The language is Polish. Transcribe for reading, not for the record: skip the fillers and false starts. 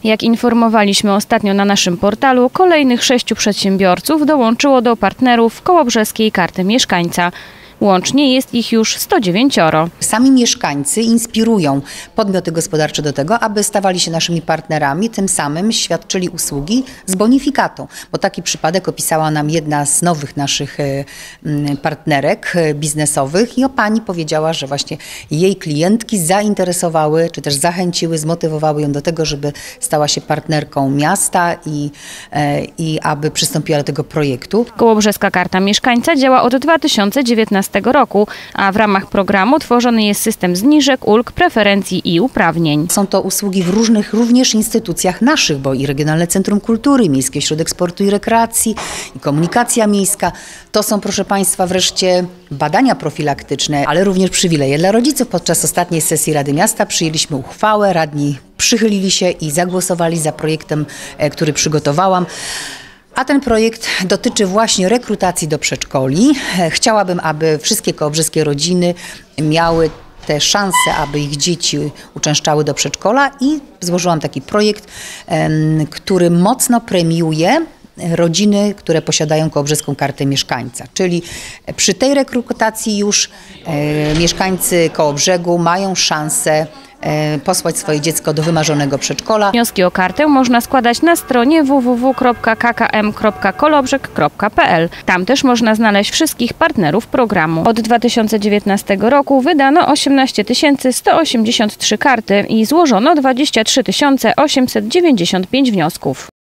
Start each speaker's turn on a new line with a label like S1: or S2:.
S1: Jak informowaliśmy ostatnio na naszym portalu, kolejnych 6 przedsiębiorców dołączyło do partnerów Kołobrzeskiej Karty Mieszkańca. Łącznie jest ich już 109.
S2: Sami mieszkańcy inspirują podmioty gospodarcze do tego, aby stawali się naszymi partnerami, tym samym świadczyli usługi z bonifikatą. Bo taki przypadek opisała nam jedna z nowych naszych partnerek biznesowych i pani powiedziała, że właśnie jej klientki zainteresowały, czy też zachęciły, zmotywowały ją do tego, żeby stała się partnerką miasta i aby przystąpiła do tego projektu.
S1: Kołobrzeska Karta Mieszkańca działa od 2019 roku, a w ramach programu tworzony jest system zniżek, ulg, preferencji i uprawnień.
S2: Są to usługi w różnych również instytucjach naszych, bo i Regionalne Centrum Kultury, Miejski Ośrodek Sportu i Rekreacji, i Komunikacja Miejska. To są, proszę Państwa, wreszcie badania profilaktyczne, ale również przywileje dla rodziców. Podczas ostatniej sesji Rady Miasta przyjęliśmy uchwałę, radni przychylili się i zagłosowali za projektem, który przygotowałam. A ten projekt dotyczy właśnie rekrutacji do przedszkoli. Chciałabym, aby wszystkie kołobrzeskie rodziny miały te szanse, aby ich dzieci uczęszczały do przedszkola i złożyłam taki projekt, który mocno premiuje rodziny, które posiadają kołobrzeską kartę mieszkańca. Czyli przy tej rekrutacji już mieszkańcy Kołobrzegu mają szansę posłać swoje dziecko do wymarzonego przedszkola.
S1: Wnioski o kartę można składać na stronie www.kkm.kolobrzeg.pl. Tam też można znaleźć wszystkich partnerów programu. Od 2019 roku wydano 18 183 karty i złożono 23 895 wniosków.